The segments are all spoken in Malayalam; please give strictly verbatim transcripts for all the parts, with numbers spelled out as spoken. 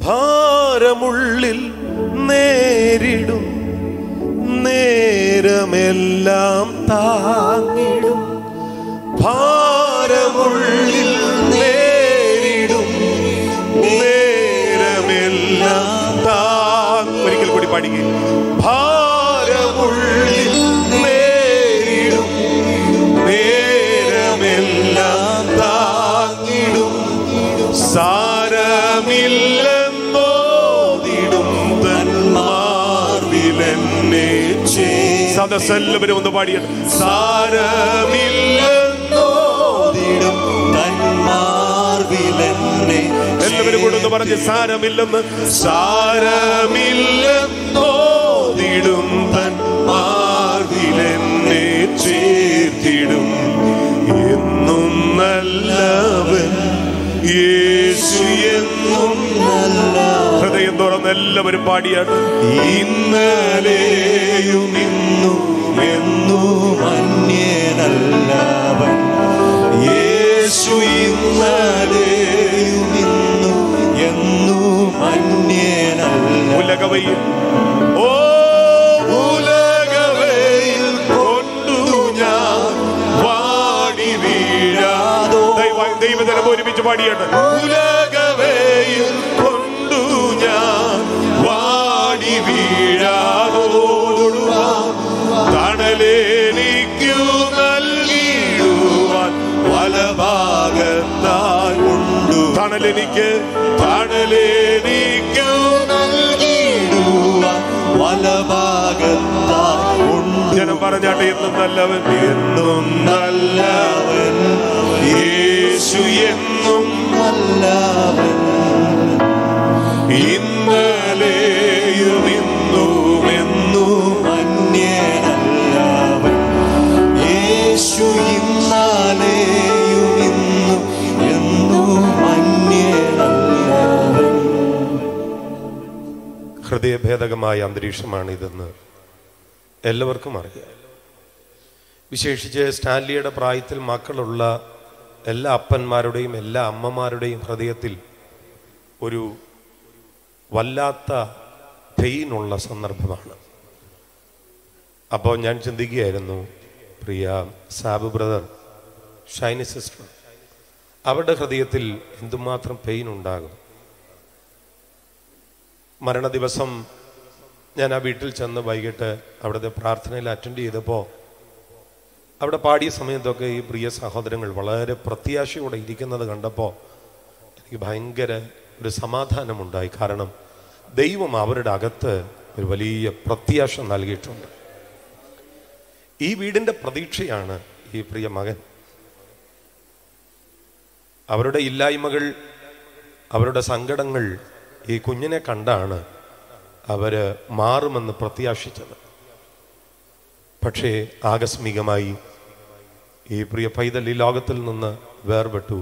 ഭാരമുള്ളിൽ നേരിടും നേരമെല്ലാം താങ്ങിടും. ഭാരമുള്ളിൽ നേരിടും നേരമെല്ലാം താങ്ങ്. ഒരിക്കൽ കൂടി പാടിക്കേ. ഭാരമുള്ളിൽ നേരിടും നേരമെല്ലാം താങ്ങിടും. സാരമില്ലെന്നോതിടും തന്മാർവിലെന്നെ. സദസ്സെല്ലാവരും ഒന്ന് പാടിയത്. സാരമില്ലെന്നോതിടും തന്മാർവിലെന്നെ. എല്ലാവരും കൂടെ ഒന്ന് പറഞ്ഞ് സാരമില്ലെന്ന്. സാരമില്ലെന്നോതിടും തന്മാർവിലെന്നെ ചേർത്തിടും. എന്നും നല്ലവൻ യേശു എന്നും നല്ല. ഹൃദയം തുറന്ന് എല്ലാവരും പാടിയാണ്. ഇന്നലെയും ഇന്നും എന്നും അന്യനല്ലവൻ യേശു. ഇന്നലെയും ഇന്നും എന്നും അന്യനല്ല. ഉലകവയിൽ ഓ ഉലകവയിൽ കൊണ്ടു ഞാൻ വാടി വീഴാതോ. ദൈവജനം ഒരുമിച്ച് പാടിയാണ്. ഉലകവയിൽ കൊണ്ടു ഞാൻ വാടി വീഴാതോടുവാൻ തണലെനിക്കു നൽകിടുവാൻ വലഭാഗത്താൽ ഉണ്ടു. തണലെനിക്ക് തണലെനിക്കു നൽകിടുവാൻ വലഭാഗത്താൽ ഉണ്ട്. ജനം പറഞ്ഞാട്ടെ. എന്നും നല്ലവൻ എന്നും നല്ലവൻ യേശു എന്നും നല്ലവൻ. ഇന്നലെയും ഇന്നും എന്നും അന്യനല്ലവൻ യേശു. ഇന്നലെയും ഇന്നും എന്നും അന്യനല്ലവൻ. ഹൃദയഭേദകമായ അന്തരീക്ഷമാണിതെന്ന് എല്ലാവർക്കും അറിയാം. വിശേഷിച്ച് സ്റ്റാൻലിയുടെ പ്രായത്തിൽ മക്കളുള്ള എല്ലാ അപ്പന്മാരുടെയും എല്ലാ അമ്മമാരുടെയും ഹൃദയത്തിൽ ഒരു വല്ലാത്ത പെയിനുള്ള സന്ദർഭമാണ്. അപ്പോൾ ഞാൻ ചിന്തിക്കുകയായിരുന്നു, പ്രിയ സാബു ബ്രദർ, ഷൈനി സിസ്റ്റർ, അവരുടെ ഹൃദയത്തിൽ എന്തുമാത്രം പെയിൻ ഉണ്ടാകും. മരണ ദിവസം ഞാൻ ആ വീട്ടിൽ ചെന്ന് വൈകിട്ട് അവിടുത്തെ പ്രാർത്ഥനയിൽ അറ്റൻഡ് ചെയ്തപ്പോൾ അവിടെ പാടിയ സമയത്തൊക്കെ ഈ പ്രിയ സഹോദരങ്ങൾ വളരെ പ്രത്യാശയോടെ ഇരിക്കുന്നത് കണ്ടപ്പോൾ എനിക്ക് ഭയങ്കര ഒരു സമാധാനമുണ്ടായി. കാരണം ദൈവം അവരുടെ അകത്ത് ഒരു വലിയ പ്രത്യാശ നൽകിയിട്ടുണ്ട്. ഈ വീടിൻ്റെ പ്രതീക്ഷയാണ് ഈ പ്രിയ മകൻ. അവരുടെ ഇല്ലായ്മകൾ, അവരുടെ സങ്കടങ്ങൾ ഈ കുഞ്ഞിനെ കണ്ടാണ് അവര് മാറുമെന്ന് പ്രത്യാശിച്ചത്. പക്ഷേ ആകസ്മികമായി ഈ പ്രിയ പൈതൽ ഈ ലോകത്തിൽ നിന്ന് വേർപെട്ടു.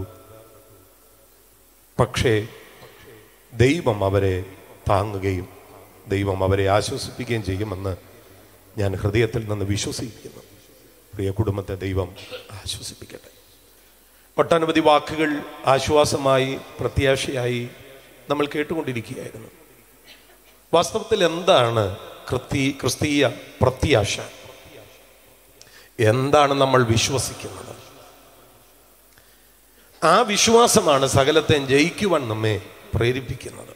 പക്ഷേ ദൈവം അവരെ താങ്ങുകയും ദൈവം അവരെ ആശ്വസിപ്പിക്കുകയും ചെയ്യുമെന്ന് ഞാൻ ഹൃദയത്തിൽ നിന്ന് വിശ്വസിക്കുന്നു. പ്രിയ കുടുംബത്തെ ദൈവം ആശ്വസിപ്പിക്കട്ടെ. ഒട്ടനവധി വാക്കുകൾ ആശ്വാസമായി പ്രത്യാശയായി നമ്മൾ കേട്ടുകൊണ്ടിരിക്കുകയായിരുന്നു. വാസ്തവത്തിൽ എന്താണ് ക്രിസ്തീ ക്രിസ്തീയ പ്രത്യാശ? എന്താണ് നമ്മൾ വിശ്വസിക്കുന്നത്? ആ വിശ്വാസമാണ് സകലത്തെ ജയിക്കുവാൻ നമ്മെ പ്രേരിപ്പിക്കുന്നത്.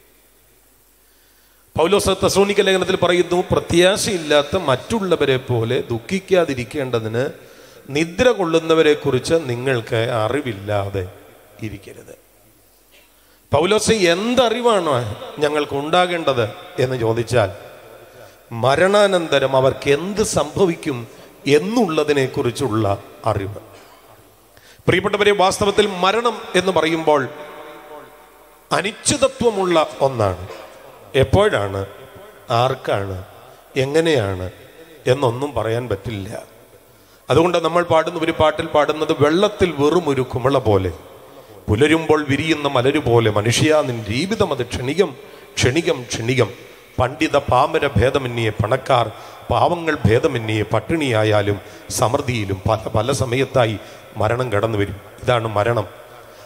പൗലോസ് തെസ്സലോനിക്ക ലേഖനത്തിൽ പറയുന്നു, പ്രത്യാശയില്ലാത്ത മറ്റുള്ളവരെ പോലെ ദുഃഖിക്കാതിരിക്കേണ്ടതിന് നിദ്ര കൊള്ളുന്നവരെ കുറിച്ച് നിങ്ങൾക്ക് അറിവില്ലാതെ ഇരിക്കരുത്. പൗലോസ് എന്തറിവാണ് ഞങ്ങൾക്ക് ഉണ്ടാകേണ്ടത് എന്ന് ചോദിച്ചാൽ, മരണാനന്തരം അവർക്ക് എന്ത് സംഭവിക്കും എന്നുള്ളതിനെ കുറിച്ചുള്ള അറിവ്. പ്രിയപ്പെട്ടവരെ, വാസ്തവത്തിൽ മരണം എന്ന് പറയുമ്പോൾ അനിശ്ചിതത്വമുള്ള ഒന്നാണ്. എപ്പോഴാണ്, ആർക്കാണ്, എങ്ങനെയാണ് എന്നൊന്നും പറയാൻ പറ്റില്ല. അതുകൊണ്ട് നമ്മൾ പാടുന്ന ഒരു പാട്ടിൽ പാടുന്നത്, വെള്ളത്തിൽ വെറും ഒരു കുമിള പോലെ, പുലരുമ്പോൾ വിരിയുന്ന മലരു പോലെ, മനുഷ്യ നിൻ ജീവിതം അത് ക്ഷണികം ക്ഷണികം ക്ഷണികം. പണ്ഡിത പാമര ഭേദമന്യേ പണക്കാർ പാവങ്ങൾ ഭേദമന്യേ പട്ടിണിയായാലും സമൃദ്ധിയിലും പല പല സമയത്തായി മരണം കടന്നു വരും. ഇതാണ് മരണം.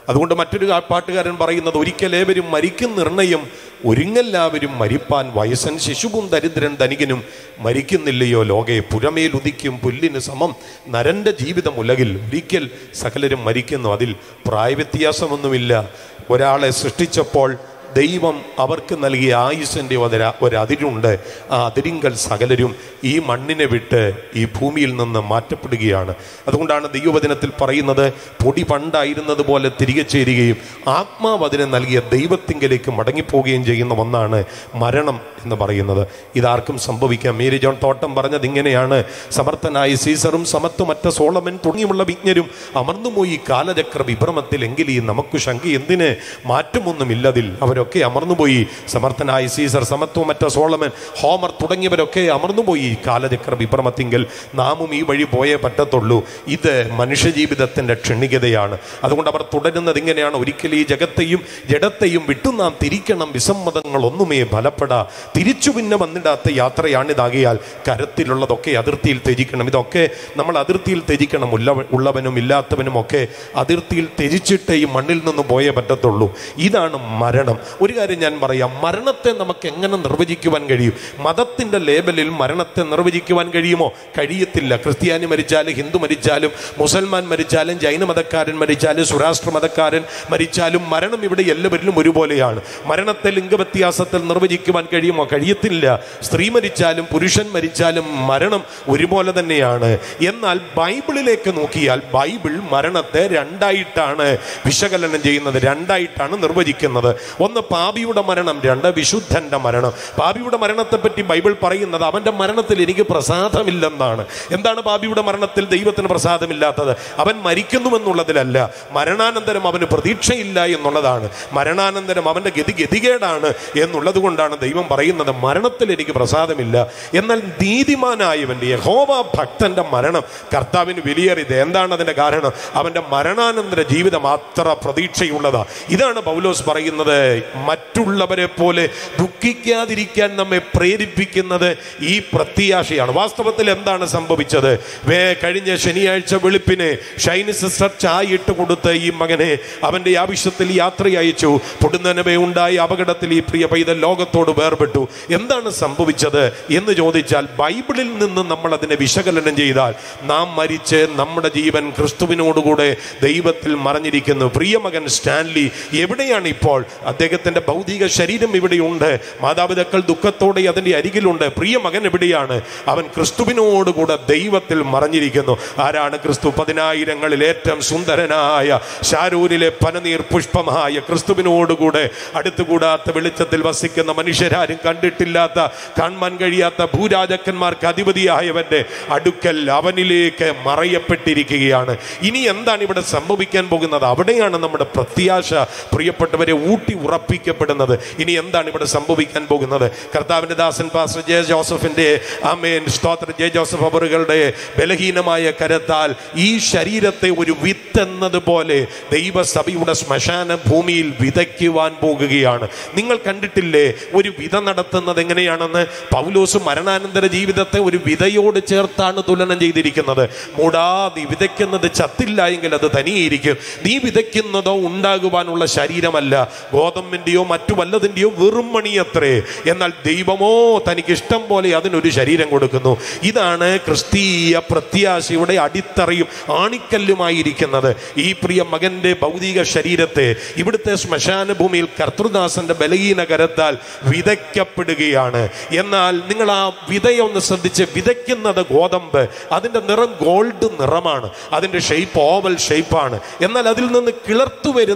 അതുകൊണ്ട് മറ്റൊരു പാട്ടുകാരൻ പറയുന്നത്, ഒരിക്കലേവരും മരിക്കും നിർണയം, ഒരുങ്ങെല്ലാവരും മരിപ്പാൻ, വയസ്സൻ ശിശുവും ദരിദ്രൻ ധനികനും മരിക്കുന്നില്ലയോ ലോകെ, പുരമേലുദിക്കും പുല്ലിന് സമം നരന്റെ ജീവിതം ഉലകിൽ, ഒരിക്കൽ സകലരും മരിക്കുന്നു, അതിൽ പ്രായവ്യത്യാസമൊന്നുമില്ല. ഒരാളെ സൃഷ്ടിച്ചപ്പോൾ ദൈവം അവർക്ക് നൽകിയ ആയുസ്സിൻ്റെ ഒര ഒരതിരുണ്ട്. ആ അതിരിങ്കൽ സകലരും ഈ മണ്ണിനെ വിട്ട് ഈ ഭൂമിയിൽ നിന്ന് മാറ്റപ്പെടുകയാണ്. അതുകൊണ്ടാണ് ദൈവവചനത്തിൽ പറയുന്നത്, പൊടി പണ്ടായിരുന്നത് പോലെ തിരികെ ചേരുകയും ആത്മാവ് അതിനെ നൽകിയ ദൈവത്തിങ്കലേക്ക് മടങ്ങിപ്പോവുകയും ചെയ്യുന്ന ഒന്നാണ് മരണം എന്ന് പറയുന്നത്. ഇതാർക്കും സംഭവിക്കാം. മേരി ജോൺ തോട്ടം പറഞ്ഞത് ഇങ്ങനെയാണ്: സമർത്ഥനായ സീസറും സമത്വമറ്റ സോളമൻ തുടങ്ങിയുള്ള വിജ്ഞരും അമർന്നുപോയി കാലചക്ര വിഭ്രമത്തിൽ, എങ്കിൽ ഈ നമുക്ക് ശങ്ക എന്തിന്, മാറ്റമൊന്നുമില്ലതിൽ. അവരൊക്കെ അമർന്നുപോയി. സമർത്ഥനായ സീസർ, സമത്വമറ്റ സോളമൻ, ഹോമർ തുടങ്ങിയവരൊക്കെ അമർന്നുപോയി കാലചക്ര വിഭ്രമത്തിങ്കിൽ. നാമും ഈ വഴി പോയേ പറ്റത്തുള്ളൂ. ഇത് മനുഷ്യജീവിതത്തിൻ്റെ ക്ഷണികതയാണ്. അതുകൊണ്ട് അവർ തുടരുന്നത് ഇങ്ങനെയാണ്: ഒരിക്കലും ഈ ജഗത്തെയും ജഡത്തെയും വിട്ടു നാം തിരിക്കണം, വിസമ്മതങ്ങൾ ഒന്നുമേ ഫലപ്പെടാ, തിരിച്ചു പിന്നെ വന്നിടാത്ത യാത്രയാണിതാകിയാൽ കരത്തിലുള്ളതൊക്കെ അതിർത്തിയിൽ ത്യജിക്കണം. ഇതൊക്കെ നമ്മൾ അതിർത്തിയിൽ ത്യജിക്കണം. ഉള്ള ഉള്ളവനും ഇല്ലാത്തവനും ഒക്കെ അതിർത്തിയിൽ ത്യജിച്ചിട്ടേ ഈ മണ്ണിൽ നിന്ന് പോയേ പറ്റത്തുള്ളൂ. ഇതാണ് മരണം. ഒരു കാര്യം ഞാൻ പറയാം, മരണത്തെ നമുക്ക് എങ്ങനെ നിർവചിക്കുവാൻ കഴിയും? മതത്തിൻ്റെ ലേബലിൽ മരണത്തെ നിർവചിക്കുവാൻ കഴിയുമോ? കഴിയത്തില്ല. ക്രിസ്ത്യാനി മരിച്ചാലും ഹിന്ദു മരിച്ചാലും മുസൽമാൻ മരിച്ചാലും ജൈന മതക്കാരൻ മരിച്ചാലും സ്വരാഷ്ട്ര മതക്കാരൻ മരിച്ചാലും മരണം ഇവിടെ എല്ലാവരിലും ഒരുപോലെയാണ്. മരണത്തെ ലിംഗവ്യത്യാസത്തിൽ നിർവചിക്കുവാൻ കഴിയുമോ? കഴിയത്തില്ല. സ്ത്രീ മരിച്ചാലും പുരുഷൻ മരിച്ചാലും മരണം ഒരുപോലെ തന്നെയാണ്. എന്നാൽ ബൈബിളിലേക്ക് നോക്കിയാൽ ബൈബിൾ മരണത്തെ രണ്ടായിട്ടാണ് വിശകലനം ചെയ്യുന്നത്, രണ്ടായിട്ടാണ് നിർവചിക്കുന്നത്. ഒന്ന് പാപിയുടെ മരണം, രണ്ട് വിശുദ്ധന്റെ മരണം. പാപിയുടെ മരണത്തെ പറ്റി ബൈബിൾ പറയുന്നത് അവന്റെ മരണത്തിൽ എനിക്ക് പ്രസാദമില്ലെന്നാണ്. എന്താണ് പാപിയുടെ മരണത്തിൽ ദൈവത്തിന് പ്രസാദമില്ലാത്തത്? അവൻ മരിക്കുന്നുവെന്നുള്ളതിലല്ല, മരണാനന്തരം അവന് പ്രതീക്ഷയില്ല എന്നുള്ളതാണ്. മരണാനന്തരം അവന്റെ ഗതി ഗതികേടാണ് എന്നുള്ളത് കൊണ്ടാണ് ദൈവം പറയുന്നത് മരണത്തിൽ എനിക്ക് പ്രസാദമില്ല. എന്നാൽ നീതിമാനായവന്റെ യഹോവ ഭക്തന്റെ മരണം കർത്താവിന് വിലയേറിയത്. എന്താണ് അതിന്റെ കാരണം? അവന്റെ മരണാനന്തര ജീവിതം അത്ര പ്രതീക്ഷയുള്ളതാ. ഇതാണ് പൗലോസ് പറയുന്നത്, മറ്റുള്ളവരെ പോലെ ദുഃഖിക്കാതിരിക്കാൻ നമ്മെ പ്രേരിപ്പിക്കുന്നത് ഈ പ്രത്യാശയാണ്. വാസ്തവത്തിൽ എന്താണ് സംഭവിച്ചത്? വേ കഴിഞ്ഞ ശനിയാഴ്ച വെളുപ്പിനെ ഷൈനി സിസ്റ്റർ ചായ ഇട്ട് കൊടുത്ത് ഈ മകനെ അവന്റെ ആവശ്യത്തിൽ യാത്ര അയച്ചു. പൊടുന്നനവേ ഉണ്ടായ അപകടത്തിൽ ഈ പ്രിയ പൈതൽ ലോകത്തോട് വേർപെട്ടു. എന്താണ് സംഭവിച്ചത് എന്ന് ചോദിച്ചാൽ ബൈബിളിൽ നിന്ന് നമ്മൾ അതിനെ വിശകലനം ചെയ്താൽ നാം മരിച്ച് നമ്മുടെ ജീവൻ ക്രിസ്തുവിനോടുകൂടെ ദൈവത്തിൽ മറഞ്ഞിരിക്കുന്നു. പ്രിയമകൻ സ്റ്റാൻലി എവിടെയാണ് ഇപ്പോൾ? അദ്ദേഹത്തിന്റെ ഭൗതിക ശരീരം ഇവിടെയുണ്ട്. മാതാപിതാക്കൾ ദുഃഖത്തോടെ അതിൻ്റെ അരികിലുണ്ട്. പ്രിയ മകൻ എവിടെയാണ്? അവൻ ക്രിസ്തുവിനോടുകൂടെ ദൈവത്തിൽ മറഞ്ഞിരിക്കുന്നു. ആരാണ് ക്രിസ്തു? പതിനായിരങ്ങളിൽ ഏറ്റവും സുന്ദരനായ ശാരൂരിലെ പനനീർ പുഷ്പമായ ക്രിസ്തുവിനോടുകൂടെ അടുത്തുകൂടാത്ത വെളിച്ചത്തിൽ വസിക്കുന്ന മനുഷ്യരാരും കണ്ടിട്ടില്ലാത്ത കാണാൻ കഴിയാത്ത ഭൂരാജക്കന്മാർക്ക് അധിപതിയായവന്റെ അടുക്കൽ അവനിലേക്ക് മറയപ്പെട്ടിരിക്കുകയാണ്. ഇനി എന്താണ് ഇവിടെ സംഭവിക്കാൻ പോകുന്നത്? അവിടെയാണ് നമ്മുടെ പ്രത്യാശ പ്രിയപ്പെട്ടവരെ ഊട്ടി ഉറപ്പിക്കപ്പെടുന്നത്. ഇനി എന്താണ് ഇവിടെ സംഭവിക്കാൻ പോകുന്നത്? കർത്താവിന്റെ ദാസൻ പാസ്റ്റർ ജെ ജോസഫിന്റെ ആമേൻ സ്തോത്ര ജെ ജോസഫ് അവറുകളുടെ ബലഹീനമായ കരത്താൽ ഈ ശരീരത്തെ ഒരു വിത്ത് എന്നതുപോലെ ദൈവസഭയുടെ ശ്മശാന ഭൂമിയിൽ വിതയ്ക്കുവാൻ പോകുകയാണ്. നിങ്ങൾ കണ്ടിട്ടില്ലേ ഒരു വിത നടത്തുന്നത് എങ്ങനെയാണെന്ന്? പൗലോസ് മരണാനന്തര ജീവിതത്തെ ഒരു വിതയോട് ചേർത്താണ് തുലനം ചെയ്തിരിക്കുന്നത്. മൂടാ, നീ വിതയ്ക്കുന്നത് ചത്തില്ല എങ്കിൽ അത് തനിയിരിക്കും. നീ വിതയ്ക്കുന്നതോ ഉണ്ടാകുവാനുള്ള ശരീരമല്ല, ഗോതമ്പിന്റെയോ മറ്റു വല്ലതിന്റെയോ വെറും മണിയത്രേ. എന്നാൽ ദൈവമോ തനിക്ക് ഇഷ്ടം പോലെ അതിനൊരു ശരീരം കൊടുക്കുന്നു. ഇതാണ് ക്രിസ്തീയ പ്രത്യാശയുടെ അടിത്തറയും ആണിക്കല്ലുമായിരിക്കുന്നത്. ഈ പ്രിയ മകന്റെ ഭൗതിക ശരീരത്തെ ഇവിടുത്തെ ശ്മശാന ഭൂമിയിൽ കർത്തൃദാസന്റെ ബലഹീന കരത്താൽ വിതയ്ക്കപ്പെടുകയാണ്. എന്നാൽ നിങ്ങൾ ആ വിതയൊന്ന് ശ്രദ്ധിച്ച്, വിതയ്ക്കുന്നത് ഗോതമ്പ്, അതിന്റെ നിറം ഗോൾഡ് നിറമാണ്, അതിന്റെ ഷേപ്പ് ഓവൽ ഷേപ്പാണ്. എന്നാൽ അതിൽ നിന്ന് കിളർത്തു വരുന്ന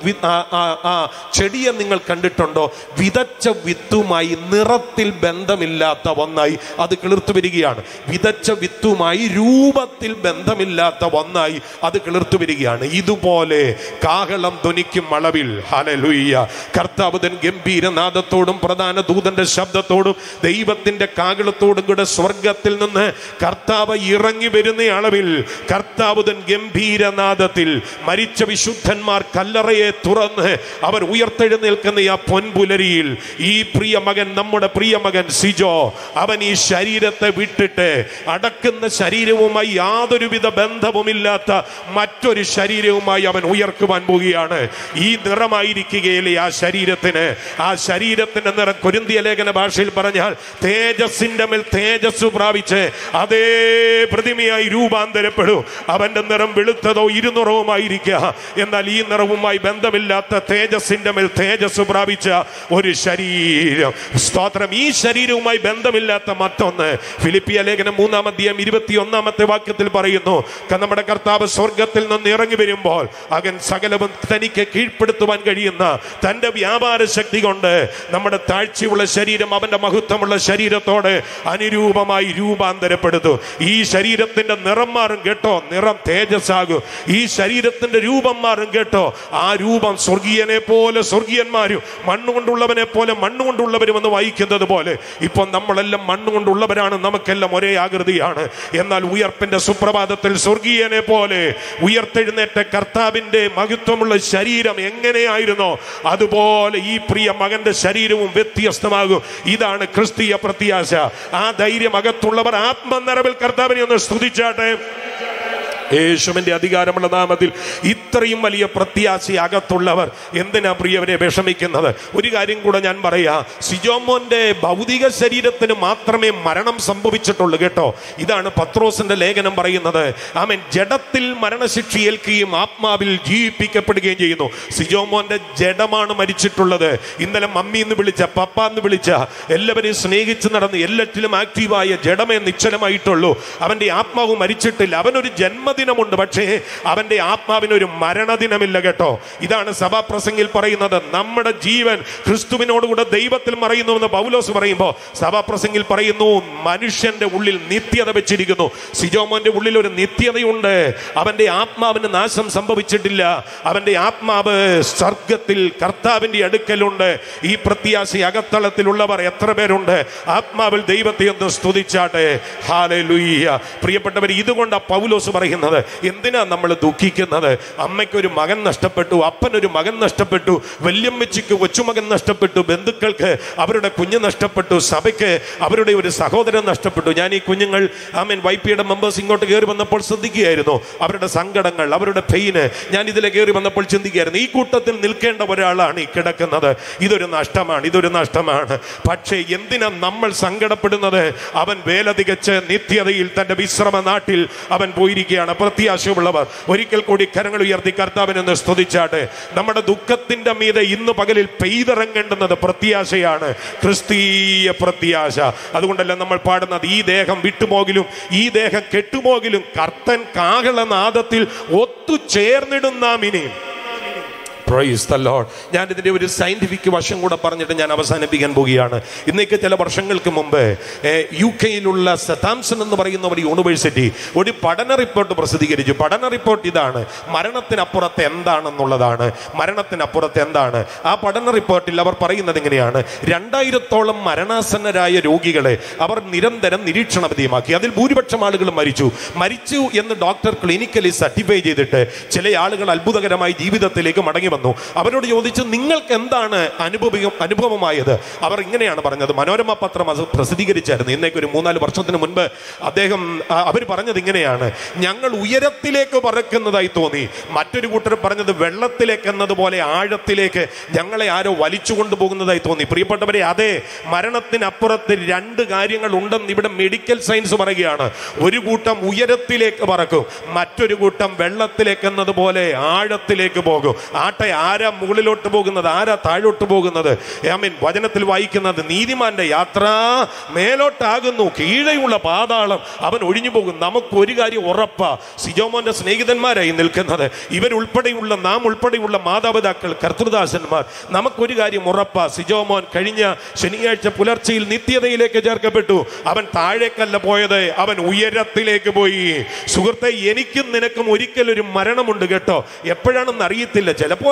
ആ ചെടിയെ നിങ്ങൾ കണ്ടിട്ടുണ്ടോ? വിതച്ച വിത്തുമായി നിറത്തിൽ ബന്ധമില്ലാത്ത ഒന്നായി അത് കിളിർത്തു വരികയാണ്. വിതച്ച വിത്തുമായി രൂപത്തിൽ ബന്ധമില്ലാത്ത ഒന്നായി അത് കിളിർത്തു വരികയാണ്. ഇതുപോലെ കാഹളം ധ്വനിക്കും അളവിൽ ഹല്ലേലൂയ കർത്താവുതൻ ഗംഭീരനാദത്തോടും പ്രധാന ദൂതന്റെ ശബ്ദത്തോടും ദൈവത്തിന്റെ കാഹളത്തോടും കൂടെ സ്വർഗത്തിൽ നിന്ന് കർത്താവ് ഇറങ്ങി വരുന്ന അളവിൽ കർത്താവുതൻ ഗംഭീരനാദത്തിൽ മരിച്ച വിശുദ്ധന്മാർ കല്ലറയെ തുറന്ന് അവർ ഉയർത്തെഴുന്നേൽക്കും ഉയർത്തെഴുന്നേൽക്കുന്ന ആ പൊൻപുലരിയിൽ ഈ പ്രിയ മകൻ, നമ്മുടെ പ്രിയ മകൻ സിജോ, അവൻ ഈ ശരീരത്തെ വിട്ടിട്ട് അടക്കുന്ന ശരീരവുമായി യാതൊരുവിധ ബന്ധവുമില്ലാത്ത മറ്റൊരു ശരീരവുമായി അവൻ ഉയർക്കുവാൻ പോവുകയാണ്. ഈ നിറമായിരിക്കുകയില്ലേ ആ ശരീരത്തിന്? ആ ശരീരത്തിന്റെ നിറം കൊരിന്തിയ ലേഖന ഭാഷയിൽ പറഞ്ഞാൽ തേജസ്സിന്റെ മേൽ തേജസ് പ്രാപിച്ച് അതേ പ്രതിമയായി രൂപാന്തരപ്പെടും. അവന്റെ നിറം വെളുത്തതോ ഇരുനിറവുമായിരിക്കുക, എന്നാൽ ഈ നിറവുമായി ബന്ധമില്ലാത്ത തേജസ്സിന്റെ മേൽ തേജസ് പ്രാപിച്ച ഒരു ശരീരം. സ്തോത്രം. ഈ ശരീരവുമായി ബന്ധമില്ലാത്ത മറ്റൊന്ന് ഫിലിപ്പിയ ലേഖനം മൂന്നാം അധ്യായം ഇരുപത്തി ഒന്നാമത്തെ വാക്യത്തിൽ പറയുന്നു, നമ്മുടെ കർത്താവ് സ്വർഗത്തിൽ നിന്ന് ഇറങ്ങി വരുമ്പോൾ അവൻ സകലവും തനിക്ക് കീഴ്പ്പെടുത്തുവാൻ കഴിയുന്ന തന്റെ വ്യാപാര ശക്തി കൊണ്ട് നമ്മുടെ താഴ്ചയുള്ള ശരീരം അവന്റെ മഹത്വമുള്ള ശരീരത്തോട് അനുരൂപമായി രൂപാന്തരപ്പെടുത്തും. ഈ ശരീരത്തിന്റെ നിറം മാറും കേട്ടോ, നിറം തേജസ്സാകും. ഈ ശരീരത്തിന്റെ രൂപം മാറും കേട്ടോ, ആ രൂപം സ്വർഗീയനെ പോലെ സ്വർഗീയന്മാരും മണ്ണുകൊണ്ടുള്ളവനെ പോലെ മണ്ണുകൊണ്ടുള്ളവരും എന്ന് വായിക്കുന്നത് പോലെ ഇപ്പൊ നമ്മളെല്ലാം മണ്ണുകൊണ്ടുള്ളവരാണ്, നമുക്കെല്ലാം ഒരേ ആകൃതിയാണ്. എന്നാൽ ഉയർപ്പിന്റെ സുപ്രഭാതത്തിൽ സ്വർഗീയനെ പോലെ ഉയർത്തെഴുന്നേറ്റ കർത്താവിന്റെ മഹത്വമുള്ള ശരീരം എങ്ങനെയായിരുന്നോ അതുപോലെ ഈ പ്രിയ മകന്റെ ശരീരവും വ്യത്യസ്തമാകും. ഇതാണ് ക്രിസ്തീയ പ്രത്യാശ. ആ ധൈര്യം അകത്തുള്ളവർ ആത്മനിറവിൽ കർത്താവിനെ ഒന്ന് സ്തുതിച്ചാട്ടെ. യേശുവിന്റെ അധികാരമുള്ള നാമത്തിൽ ഇത്രയും വലിയ പ്രത്യാശ അകത്തുള്ളവർ എന്തിനാ പ്രിയവരെ വിഷമിക്കുന്നത്? ഒരു കാര്യം കൂടെ ഞാൻ പറയാ, സിജോമോന്റെ ഭൗതിക ശരീരത്തിന് മാത്രമേ മരണം സംഭവിച്ചിട്ടുള്ളൂ കേട്ടോ. ഇതാണ് പത്രോസിന്റെ ലേഖനം പറയുന്നത്. ആമേൻ. ജഡത്തിൽ മരണശിക്ഷ ഏൽക്കുകയും ആത്മാവിൽ ജീവിപ്പിക്കപ്പെടുകയും ചെയ്യുന്നു. സിജോമോന്റെ ജഡമാണ് മരിച്ചിട്ടുള്ളത്. ഇന്നലെ മമ്മി എന്ന് വിളിച്ച, പപ്പ എന്ന് വിളിച്ച, എല്ലാവരെയും സ്നേഹിച്ച് നടന്ന് എല്ലാറ്റിലും ആക്റ്റീവായ ജഡമേ നിശ്ചലമായിട്ടുള്ളൂ. അവന്റെ ആത്മാവ് മരിച്ചിട്ടില്ല. അവനൊരു ജന്മദിനമുണ്ട്, പക്ഷേ അവന്റെ ആത്മാവിനൊരു മരണദിനമില്ല കേട്ടോ. ഇതാണ് സഭാപ്രസംഗിൽ പറയുന്നത്. നമ്മുടെ ജീവൻ ക്രിസ്തുവിനോടുകൂടെ ദൈവത്തിൽ മറയുന്നുവെന്ന് പൗലോസ് പറയുമ്പോൾ സഭാപ്രസംഗിൽ പറയുന്നു മനുഷ്യന്റെ ഉള്ളിൽ നിത്യത വെച്ചിരിക്കുന്നു. സിജോമോന്റെ ഉള്ളിൽ ഒരു നിത്യതയുണ്ട്. അവന്റെ ആത്മാവിന് നാശം സംഭവിച്ചിട്ടില്ല. അവന്റെ ആത്മാവ് സ്വർഗത്തിൽ കർത്താവിന്റെ അടുക്കലുണ്ട്. ഈ പ്രത്യാശ അകത്തളത്തിലുള്ളവർ എത്ര പേരുണ്ട്? ആത്മാവിൽ ദൈവത്തെ ഒന്ന് സ്തുതിച്ചാട്ടെ. ഹല്ലേലൂയ. പ്രിയപ്പെട്ടവർ, ഇതുകൊണ്ട് പൗലോസ് പറയുന്നത്, എന്തിനാ നമ്മൾ ദുഃഖിക്കുന്നത്? അമ്മയ്ക്കൊരു മകൻ നഷ്ടപ്പെട്ടു, അപ്പനൊരു മകൻ നഷ്ടപ്പെട്ടു, വല്യമ്മച്ചിക്ക് കൊച്ചുമകൻ നഷ്ടപ്പെട്ടു, ബന്ധുക്കൾക്ക് അവരുടെ കുഞ്ഞ് നഷ്ടപ്പെട്ടു, സഭയ്ക്ക് അവരുടെ ഒരു സഹോദരൻ നഷ്ടപ്പെട്ടു. ഞാൻ ഈ കുഞ്ഞുങ്ങൾ ആമേൻ വൈപ്പിയുടെ മെമ്പേഴ്സ് ഇങ്ങോട്ട് കയറി വന്നപ്പോൾ ശ്രദ്ധിക്കുകയായിരുന്നു അവരുടെ സങ്കടങ്ങൾ, അവരുടെ പെയിന്. ഞാൻ ഇതിലെ കയറി വന്നപ്പോൾ ചിന്തിക്കുകയായിരുന്നു, ഈ കൂട്ടത്തിൽ നിൽക്കേണ്ട ഒരാളാണ് ഈ കിടക്കുന്നത്. ഇതൊരു നഷ്ടമാണ്, ഇതൊരു നഷ്ടമാണ്. പക്ഷേ എന്തിനാ നമ്മൾ സങ്കടപ്പെടുന്നത്? അവൻ വേല തികച്ച് നിത്യതയിൽ തന്റെ വിശ്രമ നാട്ടിൽ അവൻ പോയിരിക്കുകയാണ്. പ്രത്യാശയുള്ളവർ ഒരിക്കൽ കൂടി കരങ്ങൾ ഉയർത്തി കർത്താവിനെ സ്തുതിച്ചാട്ടെ. നമ്മുടെ ദുഃഖത്തിന്റെ മീതെ ഇന്ന് പകലിൽ പെയ്തിറങ്ങേണ്ടുന്നത് പ്രത്യാശയാണ്, ക്രിസ്തീയ പ്രത്യാശ. അതുകൊണ്ടല്ല നമ്മൾ പാടുന്നത്, ഈ ദേഹം വിട്ടുപോകിലും ഈ ദേഹം കെട്ടുപോകിലും കർത്തൻ കാഹളനാദത്തിൽ ഒത്തുചേർന്നിടുന്നാമിനി. Praise the Lord. ഞാൻ ഇതിൻ്റെ ഒരു സയന്റിഫിക് വശം കൂടെ പറഞ്ഞിട്ട് ഞാൻ അവസാനിപ്പിക്കാൻ പോവുകയാണ്. ഇന്നേക്ക് ചില വർഷങ്ങൾക്ക് മുമ്പ് യു കെയിലുള്ള സതാംസൺ എന്ന് പറയുന്ന ഒരു യൂണിവേഴ്സിറ്റി ഒരു പഠന റിപ്പോർട്ട് പ്രസിദ്ധീകരിച്ചു. പഠന റിപ്പോർട്ട് ഇതാണ്, മരണത്തിനപ്പുറത്ത് എന്താണെന്നുള്ളതാണ്. മരണത്തിനപ്പുറത്ത് എന്താണ്? ആ പഠന റിപ്പോർട്ടിൽ അവർ പറയുന്നത് ഇങ്ങനെയാണ്, രണ്ടായിരത്തോളം മരണാസന്നരായ രോഗികളെ അവർ നിരന്തരം നിരീക്ഷണ വിധേയമാക്കി. അതിൽ ഭൂരിപക്ഷം ആളുകൾ മരിച്ചു. മരിച്ചു എന്ന് ഡോക്ടർ ക്ലിനിക്കലി സർട്ടിഫൈ ചെയ്തിട്ട് ചില ആളുകൾ അത്ഭുതകരമായി ജീവിതത്തിലേക്ക് മടങ്ങി വന്നു. അവരോട് ചോദിച്ചു, നിങ്ങൾക്ക് എന്താണ് അനുഭവം അനുഭവമായത്? അവർ ഇങ്ങനെയാണ് പറഞ്ഞത്. മനോരമ പത്രം അത് പ്രസിദ്ധീകരിച്ചായിരുന്നു ഇന്നേക്ക് ഒരു മൂന്നാല് വർഷത്തിന് മുൻപ്. അദ്ദേഹം അവർ പറഞ്ഞത് ഇങ്ങനെയാണ്, ഞങ്ങൾ ഉയരത്തിലേക്ക് പറക്കുന്നതായി തോന്നി. മറ്റൊരു കൂട്ടർ പറഞ്ഞത് വെള്ളത്തിലേക്ക് എന്നതുപോലെ ആഴത്തിലേക്ക് ഞങ്ങളെ ആരോ വലിച്ചു കൊണ്ടുപോകുന്നതായി തോന്നി. പ്രിയപ്പെട്ടവരെ, അതെ, മരണത്തിനപ്പുറത്ത് രണ്ട് കാര്യങ്ങൾ ഉണ്ടെന്ന് ഇവിടെ മെഡിക്കൽ സയൻസ് പറയുകയാണ്. ഒരു കൂട്ടം ഉയരത്തിലേക്ക് പറക്കും, മറ്റൊരു കൂട്ടം വെള്ളത്തിലേക്ക് എന്നതുപോലെ ആഴത്തിലേക്ക് പോകും. ആട്ടെ, ആരാ മുകളിലോട്ട് പോകുന്നത്, ആരാ താഴോട്ട് പോകുന്നത്? ആമേൻ. വചനത്തിൽ വായിക്കുന്നത്, നീതിമാന്റെ യാത്ര മേലോട്ടാകുന്നു, കീഴെയുള്ള പാതാളം അവൻ ഒഴിഞ്ഞു പോകും. നമുക്ക് ഒരു കാര്യം ഉറപ്പാ, സിജോമോന്റെ സ്നേഹിതന്മാരായി നിൽക്കുന്നത് ഇവരുൾപ്പെടെയുള്ള നാം ഉൾപ്പെടെയുള്ള മാതാപിതാക്കൾ, കർത്തൃദാസന്മാർ, നമുക്കൊരു കാര്യം ഉറപ്പാ, സിജോമോൻ കഴിഞ്ഞ ശനിയാഴ്ച പുലർച്ചയിൽ നിത്യതയിലേക്ക് ചേർക്കപ്പെട്ടു. അവൻ താഴേക്കല്ല പോയത്, അവൻ ഉയരത്തിലേക്ക് പോയി. സുഹൃത്തെ, എനിക്കും നിനക്കും ഒരിക്കലൊരു മരണമുണ്ട് കേട്ടോ. എപ്പോഴാണെന്ന് അറിയത്തില്ല. ചിലപ്പോൾ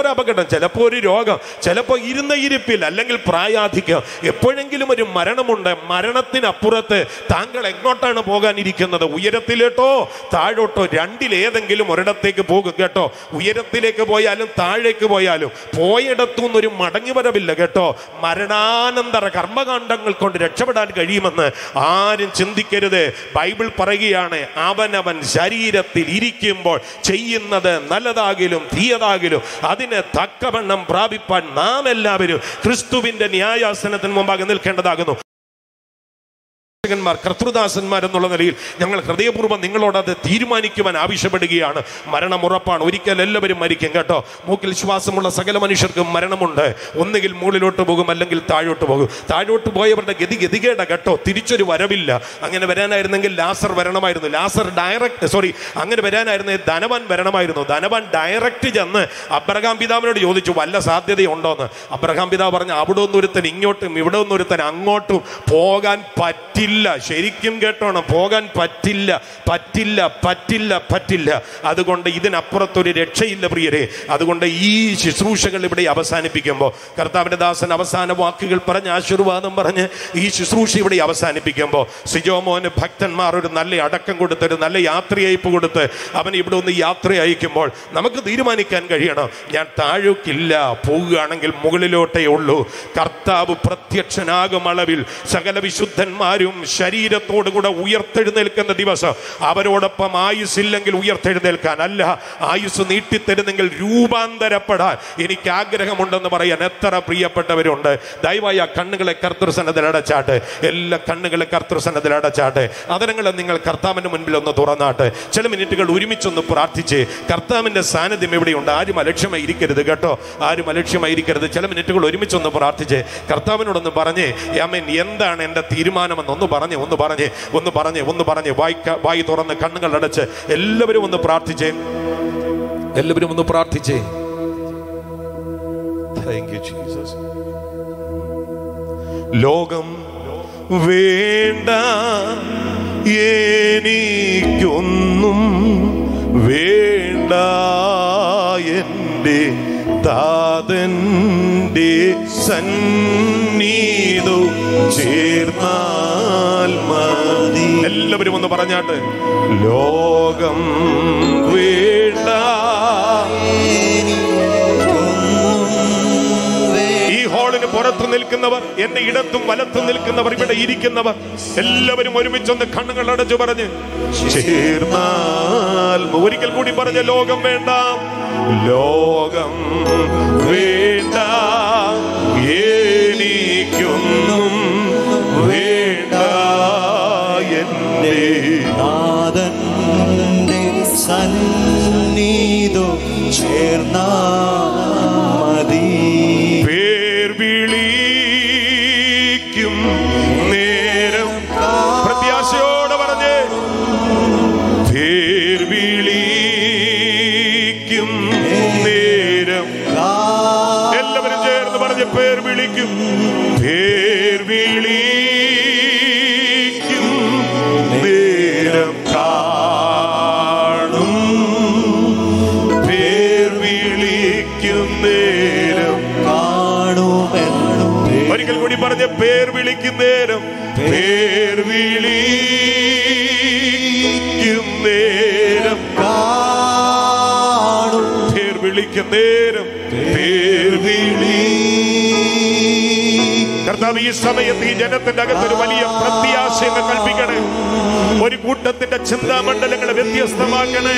ഒരു അപകടം, ചിലപ്പോൾ ഒരു രോഗം, ചിലപ്പോൾ ഇരുന്ന ഇരിപ്പിൽ അല്ലെങ്കിൽ പ്രായാധിക്യം, എപ്പോഴെങ്കിലും ഒരു മരണമുണ്ട്. മരണത്തിനപ്പുറത്ത് താങ്കൾ എങ്ങോട്ടാണ് പോകാനിരിക്കുന്നത്? ഉയരത്തിലേട്ടോ താഴോട്ടോ? രണ്ടിലേതെങ്കിലും ഒരിടത്തേക്ക് പോകും കേട്ടോ. ഉയരത്തിലേക്ക് പോയാലും താഴേക്ക് പോയാലും പോയിടത്തുനിന്നൊരു മടങ്ങി വരവില്ല കേട്ടോ. മരണാനന്തര കർമ്മകാണ്ഡങ്ങൾ കൊണ്ട് രക്ഷപ്പെടാൻ കഴിയുമെന്ന് ആരും ചിന്തിക്കരുത്. ബൈബിൾ പറയുകയാണ്, അവനവൻ ശരീരത്തിൽ ഇരിക്കുമ്പോൾ ചെയ്യുന്നത് നല്ലതാകിലും തീയതാകിലും അതിനെ തക്കവണ്ണം പ്രാപിപ്പാൻ നാം എല്ലാവരും ക്രിസ്തുവിന്റെ ന്യായാസനത്തിന് മുമ്പാകെ നിൽക്കേണ്ടതാകുന്നു. കർത്തൃദാസന്മാർ എന്നുള്ള നിലയിൽ ഞങ്ങൾ ഹൃദയപൂർവ്വം നിങ്ങളോട് അത് തീരുമാനിക്കുവാൻ ആവശ്യപ്പെടുകയാണ്. മരണം ഉറപ്പാണ്. ഒരിക്കൽ എല്ലാവരും മരിക്കും കേട്ടോ. മൂക്കിൽ ശ്വാസമുള്ള സകല മനുഷ്യർക്കും മരണമുണ്ട്. ഒന്നുകിൽ മുകളിലോട്ട് പോകും, അല്ലെങ്കിൽ താഴോട്ട് പോകും. താഴോട്ട് പോയവരുടെ ഗതി ഗതികേട കേട്ടോ. തിരിച്ചൊരു വരവില്ല. അങ്ങനെ വരാനായിരുന്നെങ്കിൽ ലാസർ വരണമായിരുന്നു. ലാസർ ഡയറക്റ്റ് സോറി അങ്ങനെ വരാനായിരുന്നെങ്കിൽ ധനവാൻ വരണമായിരുന്നു. ധനവാൻ ഡയറക്റ്റ് ചെന്ന് അബ്രഹാം പിതാവിനോട് ചോദിച്ചു, വല്ല സാധ്യതയുണ്ടോന്ന്. അബ്രഹാം പിതാവ് പറഞ്ഞു, അവിടെ ഒന്നൊരുത്തൻ ഇങ്ങോട്ടും ഇവിടെ ഒന്നൊരുത്തൻ അങ്ങോട്ടും പോകാൻ പറ്റില്ല. ശരിക്കും കേട്ടോണം, പോകാൻ പറ്റില്ല പറ്റില്ല പറ്റില്ല പറ്റില്ല. അതുകൊണ്ട് ഇതിനപ്പുറത്തൊരു രക്ഷയില്ല പ്രിയരെ. അതുകൊണ്ട് ഈ ശുശ്രൂഷകൾ ഇവിടെ അവസാനിപ്പിക്കുമ്പോൾ കർത്താവിന്റെ ദാസൻ അവസാന വാക്കുകൾ പറഞ്ഞ് ആശീർവാദം പറഞ്ഞ് ഈ ശുശ്രൂഷ ഇവിടെ അവസാനിപ്പിക്കുമ്പോൾ സിജോമോന് ഭക്തന്മാർ ഒരു നല്ല അടക്കം കൊടുത്ത് ഒരു നല്ല യാത്രയയപ്പ് കൊടുത്ത് അവൻ ഇവിടെ ഒന്ന് യാത്ര അയക്കുമ്പോൾ നമുക്ക് തീരുമാനിക്കാൻ കഴിയണം, ഞാൻ താഴേക്കില്ല, പോവുകയാണെങ്കിൽ മുകളിലോട്ടേ ഉള്ളൂ. കർത്താവ് പ്രത്യക്ഷനാകും അളവിൽ സകല വിശുദ്ധന്മാരും ശരീരത്തോടുകൂടെ ഉയർത്തെഴുന്നേൽക്കുന്ന ദിവസം അവരോടൊപ്പം ആയുസ്സില്ലെങ്കിൽ ഉയർത്തെഴുന്നേൽക്കാൻ അല്ല, ആയുസ് നീട്ടിത്തരുന്നെങ്കിൽ രൂപാന്തരപ്പെടാൻ എനിക്ക് ആഗ്രഹമുണ്ടെന്ന് പറയാൻ എത്ര പ്രിയപ്പെട്ടവരുണ്ട്. ദയവായി ആ കണ്ണുകളെ കർത്തൃസന്നദ്ധയിൽ അടച്ചാട്ടെ. എല്ലാ കണ്ണുകളെ കർത്തൃസന്നദ്ധയിൽ അടച്ചാട്ടെ. അതരങ്ങളെ നിങ്ങൾ കർത്താവിന്റെ മുൻപിൽ ഒന്ന് തുറന്നാട്ടെ. ചില മിനിറ്റുകൾ ഒരുമിച്ചൊന്ന് പ്രാർത്ഥിച്ച് കർത്താവിന്റെ സാന്നിധ്യം എവിടെയുണ്ട്. ആരും അലക്ഷ്യമായി ഇരിക്കരുത് കേട്ടോ. ആരും അലക്ഷ്യമായിരിക്കരുത്. ചില മിനിറ്റുകൾ ഒരുമിച്ചൊന്ന് പ്രാർത്ഥിച്ച് കർത്താവിനോടൊന്ന് പറഞ്ഞേ, ആമേൻ, എന്താണ് എൻ്റെ തീരുമാനമെന്ന് ഒന്ന് പറഞ്ഞേ ഒന്ന് പറഞ്ഞേ ഒന്ന് പറഞ്ഞേ ഒന്ന് പറഞ്ഞേ വായിക്ക വായി തുറന്ന് കണ്ണുകൾ അടച്ച് എല്ലാവരും ഒന്ന് പ്രാർത്ഥിച്ചേ. എല്ലാവരും ഒന്ന് പ്രാർത്ഥിച്ചേ. Thank you Jesus. ലോകം വേണ്ട എനിക്കൊന്നും വേണ്ട, എൻ്റെ താതന്റെ സന്നിധി ചേർന്നാൽ മതി. എല്ലാവരും ഒന്ന് പറഞ്ഞാട്ട്, ലോകം വേണ്ട. ഈ ഹാളിന് പുറത്ത് നിൽക്കുന്നവർ, എന്റെ ഇടത്തും വലത്തും നിൽക്കുന്നവർ, ഇവിടെ ഇരിക്കുന്നവർ എല്ലാവരും ഒരുമിച്ചൊന്ന് കണ്ണുകൾ അടച്ചു പറഞ്ഞ് ചേർന്നാൽ. ഒരിക്കൽ കൂടി പറഞ്ഞ, ലോകം വേണ്ട, ലോകം വേണ്ട എനിക്കൊന്നും വേണ്ട, എൻ്റെ നാഥന്റെ സന്നിധി ചേർന്നാൽ മതി. പേർ വിളിക്കും നേരം പ്രത്യാശയോടെ പറഞ്ഞ്, പേർ വിളിക്കും നേരം. എല്ലാവരും ചേർന്ന് പറഞ്ഞ്, പേർ വിളിക്കും, പേർ വിളിക്കും നേരം കാണും, പേർ വിളിക്കും നേരം കാണുമെന്നും. ഒരിക്കൽ കൂടി പറഞ്ഞ, പേർ വിളിക്കും നേരം, പേർ വിളിക്കും നേരം കാണും, പേർ വിളിക്കും നേരം, പേർ വിളി. കർത്താവ് ഈ സമയത്ത് ഈ ജനത്തിന്റെ അകത്തൊരു വലിയ പ്രത്യാശയെ കൽപ്പിക്കണേ. ഒരു കൂട്ടത്തിന്റെ ചിന്താമണ്ഡലങ്ങളെ വ്യത്യസ്തമാക്കണേ.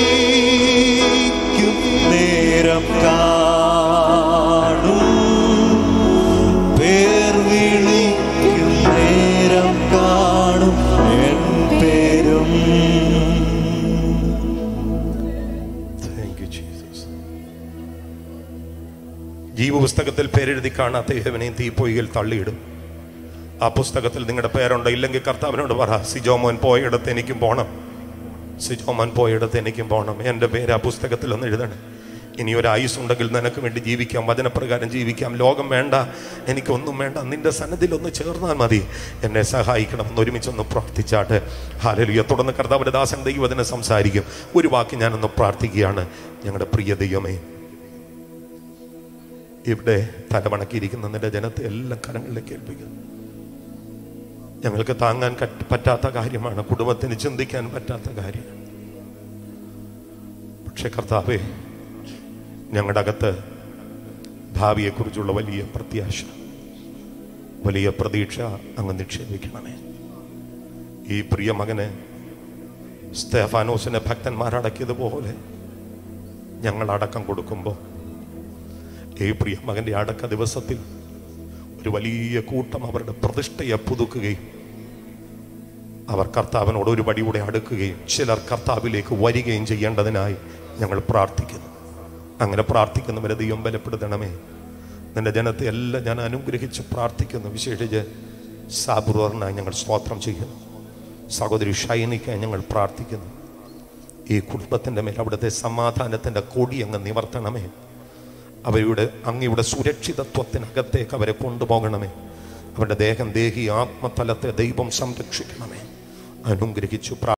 നേരം കാണും, പേർ വിളിക്കും നേരം കാണും, എൻ പേരും. ജീവപുസ്തകത്തിൽ പേരെഴുതി കാണാത്ത ഏവനെയും തീപ്പൊയ്യിൽ തള്ളിയിടും. ആ പുസ്തകത്തിൽ നിങ്ങളുടെ പേരുണ്ടോ? ഇല്ലെങ്കിൽ കർത്താവിനോട് പറ, സിജോമോൻ പോയിടത്ത് എനിക്കും പോകണം, സിജോമോൻ പോയിടത്ത് എനിക്കും പോകണം. എൻ്റെ പേര് ആ പുസ്തകത്തിൽ ഒന്ന് എഴുതണം. ഇനി ഒരു ആയുസ് ഉണ്ടെങ്കിൽ നിനക്ക് വേണ്ടി ജീവിക്കാം, വചനപ്രകാരം ജീവിക്കാം. ലോകം വേണ്ട, എനിക്കൊന്നും വേണ്ട, നിന്റെ സന്നദ്ധിയിൽ ഒന്ന് ചേർന്നാൽ മതി. എന്നെ സഹായിക്കണം എന്ന് ഒരുമിച്ചൊന്ന് പ്രാർത്ഥിച്ചാട്ട്. ഹല്ലേലൂയ. തുടർന്ന് കർത്താവിന്റെ ദാസൻ ദൈവവചനം സംസാരിക്കും. ഒരു വാക്ക് ഞാനൊന്ന് പ്രാർത്ഥിക്കുകയാണ്. ഞങ്ങളുടെ പ്രിയ ദൈവമേ, ഇവിടെ തലമണക്കിയിരിക്കുന്ന നിന്റെ ജനത്തെ എല്ലാം കരങ്ങളിലേക്ക് ഏൽപ്പിക്കുന്നു. ഞങ്ങൾക്ക് താങ്ങാൻ പറ്റാത്ത കാര്യമാണ്, കുടുംബത്തിന് ചിന്തിക്കാൻ പറ്റാത്ത കാര്യമാണ്. പക്ഷെ കർത്താവേ, ഞങ്ങളുടെ അകത്ത് ഭാവിയെക്കുറിച്ചുള്ള വലിയ പ്രത്യാശ, വലിയ പ്രതീക്ഷ അങ്ങ് നിക്ഷേപിക്കണമേ. ഈ പ്രിയ മകനെ സ്തെഫാനോസിനെ ഭക്തന്മാരടക്കിയതുപോലെ ഞങ്ങൾ അടക്കം കൊടുക്കുമ്പോൾ ഈ പ്രിയ മകന്റെ അടക്ക ദിവസത്തിൽ ഒരു വലിയ കൂട്ടം അവരുടെ പ്രതിഷ്ഠയെ പുതുക്കുകയും അവർ കർത്താവിനോട് ഒരു പടിയൂടെ അടുക്കുകയും ചിലർ കർത്താവിലേക്ക് വരികയും ചെയ്യേണ്ടതിനായി ഞങ്ങൾ പ്രാർത്ഥിക്കുന്നു. അങ്ങനെ പ്രാർത്ഥിക്കുന്നവരെ ദൈവം ബലപ്പെടുത്തണമേ. നിന്റെ ജനത്തെ എല്ലാം ഞാൻ അനുഗ്രഹിച്ച് പ്രാർത്ഥിക്കുന്നു. വിശേഷിച്ച് സാബുറിനായി ഞങ്ങൾ സ്തോത്രം ചെയ്യുന്നു. സഹോദരി ഷൈനിക്കായി ഞങ്ങൾ പ്രാർത്ഥിക്കുന്നു. ഈ കുടുംബത്തിൻ്റെ മേൽ അവിടുത്തെ സമാധാനത്തിൻ്റെ കൊടി അങ്ങ് നിവർത്തണമേ. അവരുടെ അങ്ങയുടെ സുരക്ഷിതത്വത്തിനകത്തേക്ക് അവരെ കൊണ്ടുപോകണമേ. അവരുടെ ദേഹം, ദേഹി, ആത്മതലത്തെ ദൈവം സംരക്ഷിക്കണമേ. അനുഗ്രഹിച്ചു